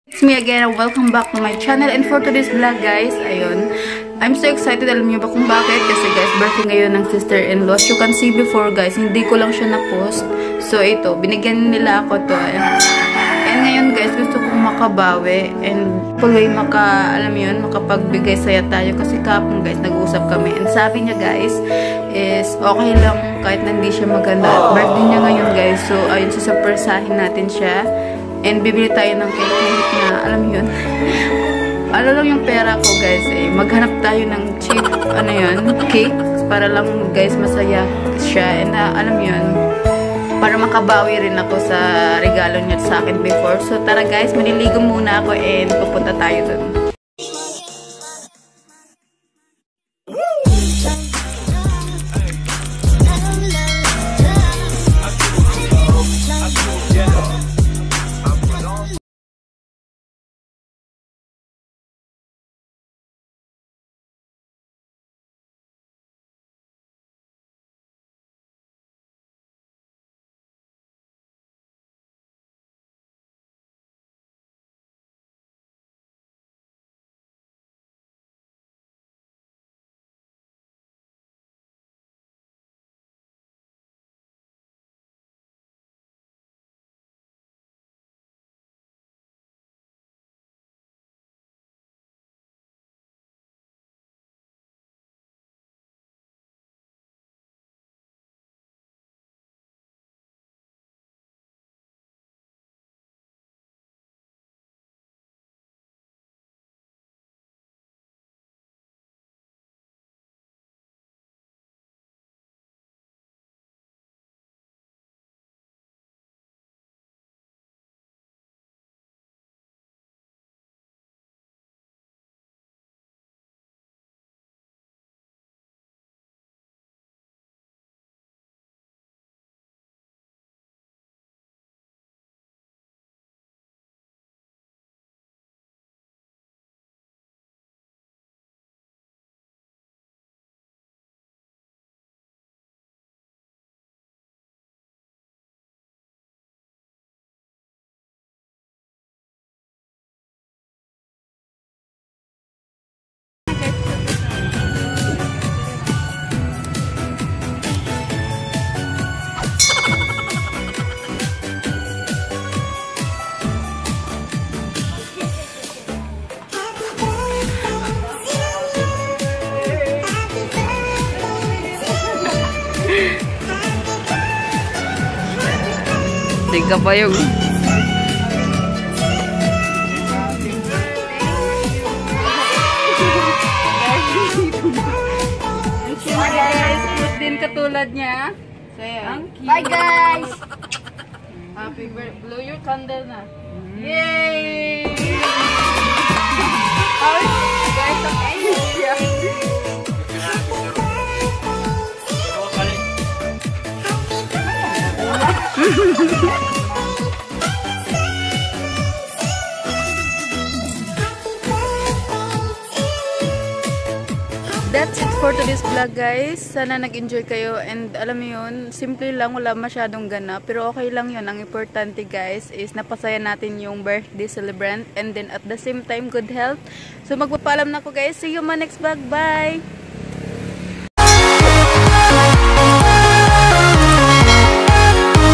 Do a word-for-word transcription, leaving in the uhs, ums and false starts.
It's me again and welcome back to my channel, and for today's vlog guys, ayun, I'm so excited. Alam niyo ba kung bakit? Kasi guys, birthday ngayon ng sister-in-law. As you can see before guys, hindi ko lang siya na-post. So ito, binigyan nila ako to. And ngayon guys, gusto kong makabawi and full way maka, alam yun, makapagbigay saya tayo. Kasi kapon guys, nag-uusap kami. And sabi niya guys, is okay lang kahit na hindi siya maganda. Birthday niya ngayon guys. So ayun, susurpresahin natin siya. And bibili tayo ng cake na, alam yun, ano lang yung pera ko guys eh, maghanap tayo ng cheap, ano yun, cake, para lang guys masaya siya, and uh, alam yun, para makabawi rin ako sa regalo niya sa akin before. So tara guys, maliligo muna ako and pupunta tayo dun. Tiga pa yung guys, fruit din katulad niya. Bye guys. Happy birthday. Blow your candle na. Yay! Oh, guys, okay. That's it for today's vlog guys. Sana nag-enjoy kayo, and alam mo yun, simple lang, wala masyadong ganap, pero okay lang yun. Ang importante guys is napasaya natin yung birthday celebrant, and then at the same time good health. So magpapaalam na ako guys. See you ma next vlog. Bye!